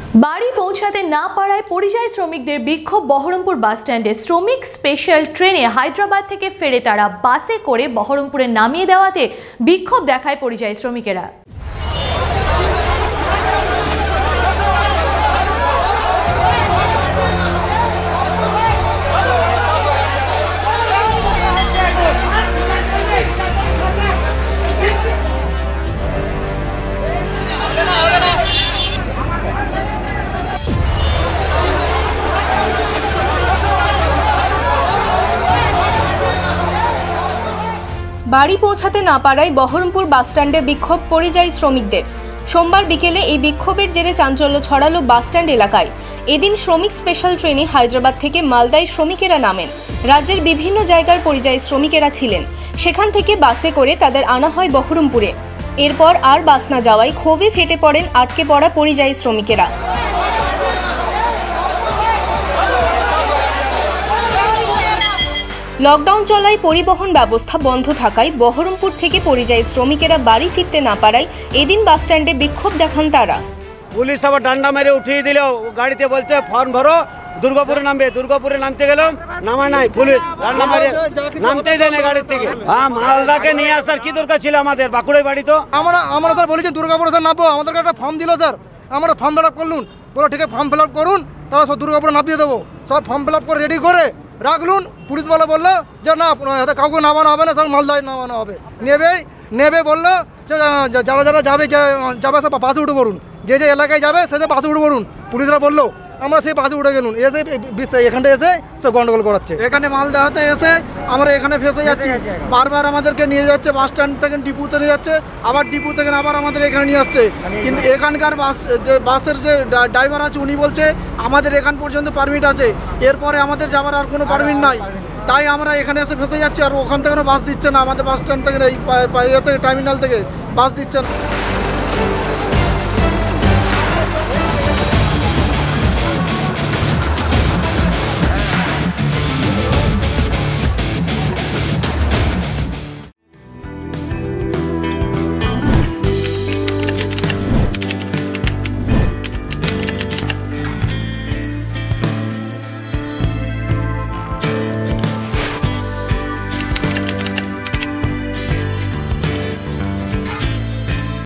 বাড়ি পৌঁছাতে না পারায় পরিযায়ী শ্রমিকদের বিক্ষোভ বহরমপুর বাসস্ট্যান্ডে। শ্রমিক স্পেশাল ট্রেনে হায়দ্রাবাদ থেকে ফেরে তারা বাসে করে বহরমপুরে নামিয়ে দেওয়াতে বিক্ষোভ দেখায় পরিযায়ী শ্রমিকেরা। বাড়ি পৌঁছাতে না পারায় বহরমপুর বাসস্ট্যান্ডে বিক্ষোভ পরিযায়ী শ্রমিকদের। সোমবার বিকেলে এই বিক্ষোভের জেরে চাঞ্চল্য ছড়ালো বাসস্ট্যান্ড এলাকায়। এদিন শ্রমিক স্পেশাল ট্রেনে হায়দ্রাবাদ থেকে মালদায় শ্রমিকেরা নামেন। রাজ্যের বিভিন্ন জায়গার পরিযায়ী শ্রমিকেরা ছিলেন, সেখান থেকে বাসে করে তাদের আনা হয় বহরমপুরে। এরপর আর বাস না যাওয়ায় ক্ষোভে ফেটে পড়েন আটকে পড়া পরিযায়ী শ্রমিকেরা। লকডাউন চলায় পরিবহন ব্যবস্থা বন্ধ থাকায় বহরমপুর থেকে পরিযায়ী শ্রমিকেরা বাড়ি ফিরতে না পারায় এদিন বাসস্ট্যান্ডে বিক্ষোভ দেখান তারা। পুলিশ আবার ডান্ডা মেরে উঠিয়ে দিল, গাড়িতে বলতে ফর্ম ভরো, দুর্গাপুরে নামবে। দুর্গাপুরে নামতে গেলাম, নামা নাই, পুলিশ ডান্ডা মেরে নামতেই দেয় না গাড়ির থেকে। মালদাকে নিয়ে আসার কি দরকার ছিল আমাদের? বাঁকুড়ায় বাড়ি তো আমরা স্যার বলেছি দুর্গাপুরে স্যার নামবো, আমাদেরকে একটা ফর্ম দিল স্যার, আমরা ফর্ম ফিল আপ করলুন, বলো ঠিক আছে ফর্ম ফিল আপ করুন, তারা সব দুর্গাপুরে নামিয়ে দেবো। সব ফর্ম ফিল আপ করে রেডি করে রাখলুন। পুলিশওয়ালা বললো যে না কাউকে নামানো হবে না, সব মালদায় নামানো হবে। নেবে বললো যে যারা যারা যাবে সব বাসে উঠে পড়ুন, যে এলাকায় যাবে সে বাসে উঠে পড়ুন। পুলিশরা বললো, আমরা সেই বাসে উঠে গেলুন। এসে এখানটা এসে সব গন্ডগোল করাচ্ছে। এখানে মালদা হতে এসে আমরা এখানে ফেসে যাচ্ছি, বারবার আমাদেরকে নিয়ে যাচ্ছে বাস স্ট্যান্ড থেকে ডিপুতে নিয়ে যাচ্ছে, আবার ডিপু থেকে আবার আমাদের এখানে নিয়ে আসছে। কিন্তু এখানকার বাসের যে ড্রাইভার আছে উনি বলছে আমাদের এখান পর্যন্ত পারমিট আছে, এরপরে আমাদের যাওয়ার আর কোনো পারমিট নাই। তাই আমরা এখানে এসে ফেসে যাচ্ছি, আর ওখান থেকে বাস দিচ্ছে না, আমাদের বাস স্ট্যান্ড থেকে এই টার্মিনাল থেকে বাস দিচ্ছে না।